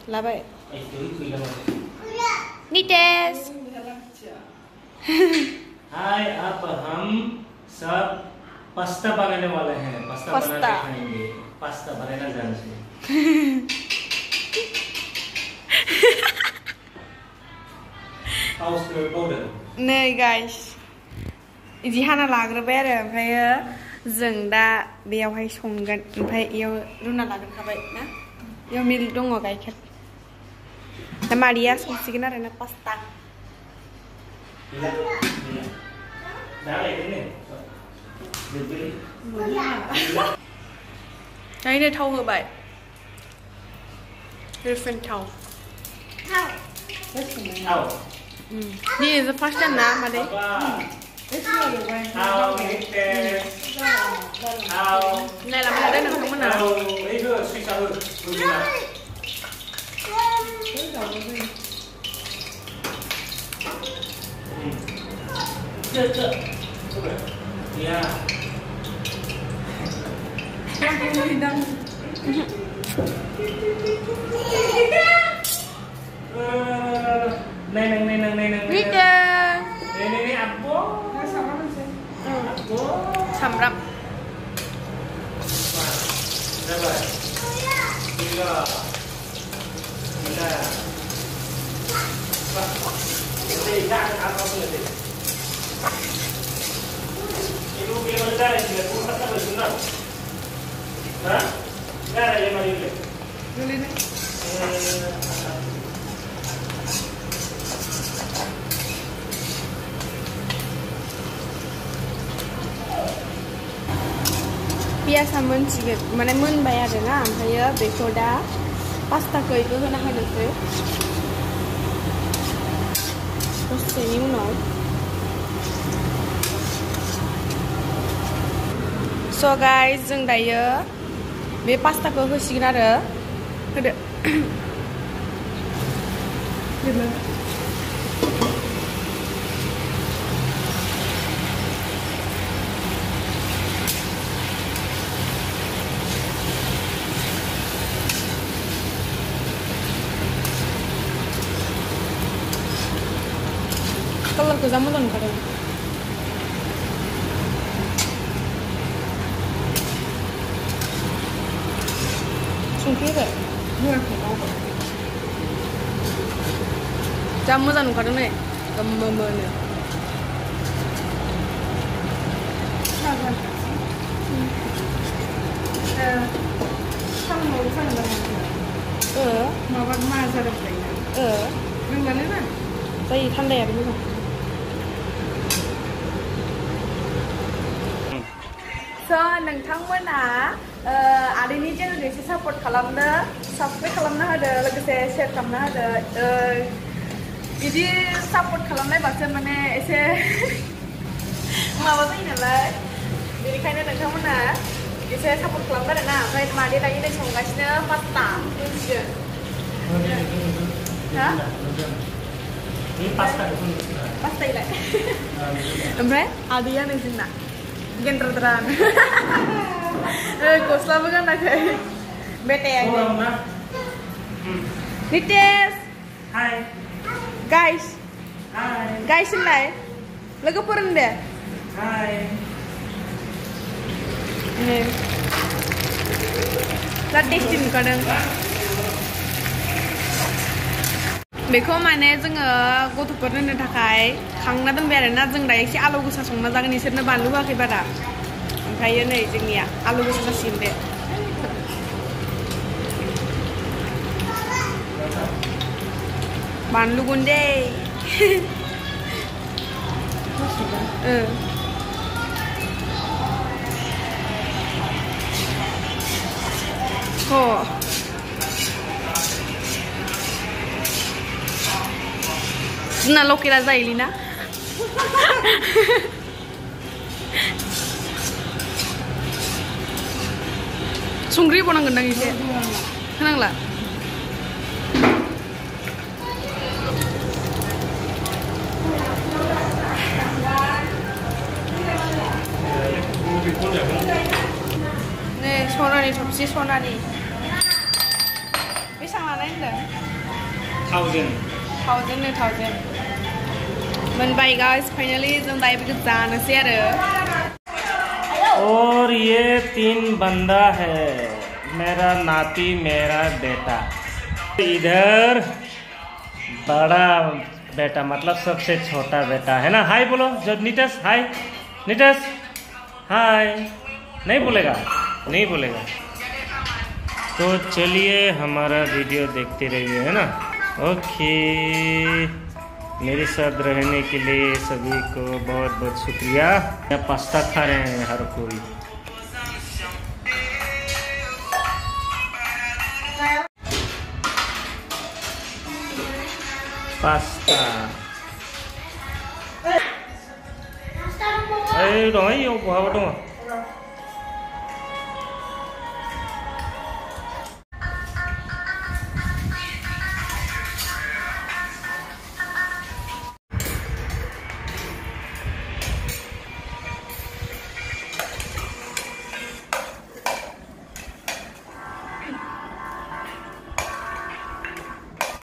लाबाय नितेश हाय अब हम सब पास्ता बनाने वाले हैं पास्ता बना के खाएंगे पास्ता बनाना जानते नै गाइस इदि हाना लाग्रोबाय आरो ओमफ्राय जों दा बेयावहाय संगोन ओमफ्राय इयाव रुना लाग्रोखाबाय ना इयाव मिल्क दङ गाइखेर दा मारिया संसिगोन आरो ना पास्ता नायनो थाव होबाय रिफाइन थाव This is the first time na, Made. Này làm cái đấy nó không có nào. Này apa? Samram. Berapa? 3. Tidak apa boleh. Ibu bila berjalan juga pun tak bersunat. Hah? Tidak ada yang mari boleh. Boleh ni. Biasa monciget, mana monबाय आरो ना ओमफ्रायो बेखौ दा पास्ताखौ इबो होना होनोसै दसेनि उनाव So guys जों दायो बे पास्ताखौ होसिगोन आरो होदो Kalau kerja mau tuh kadang. Sungguh deh. Jamu tuh kadang nih, gambar nih. Kamu mau urusan apa? Mau apa masa depan? Yang mana nih? Saya tanda ya dulu. So नोंथांमोना आदैनि चेनेलखौ एसे support खालामदो subscribe खालामना होदो लोगोसे share खालामना होदो बिदि support खालामनायबासो माने एसे माबा जायो नालाय बेनिखायनो नोंथांमोना एसे सापर्ट खालामदो आरोना ओमफ्राय मादै दायो नै संगासिनो पास्ता मिथियो हा Ini pasta ilah ओमफ्राय आदैया नै जोंना gendrotran गस्लाबो गानाखै बेटायानो Nitesh Hai guys Hai guys होनलाय लोगोफोर होनदो Hai नै दा टेस्टि नुखादों बेखौ माने जोङो गथ'फोर होनो थाखाय खांना दोनबाय आरोना जों दा एसे आलु गोसा संना जागोन इसोरनो बानलु होआखै बारा ओमफ्रायो नै जोंनिया आलु गोसा जासिगोन बे बानलु गुन्दै जोंना लकेला जायोलिना संख्रि बनांगोनदां एसे होनांला नै सनानि थबसि सनानि बेसेबां लानाय होनदों 1000 मोनबाय गाइस फाइनली जों दायो बेखौ जानोसै आरो और ये 3 बंदा है, मेरा नाती मेरा बेटा, इधर बड़ा बेटा मतलब सबसे छोटा बेटा है ना। हाय बोलो जो नीटस, हाय नीटस, हाय। नहीं बोलेगा, नहीं बोलेगा। तो चलिए हमारा वीडियो देखते रहिए, है ना। ओके, मेरे साथ रहने के लिए सभी को बहुत बहुत शुक्रिया। पास्ता खा रहे हैं हर कोई। Pasta dong ayo buah dong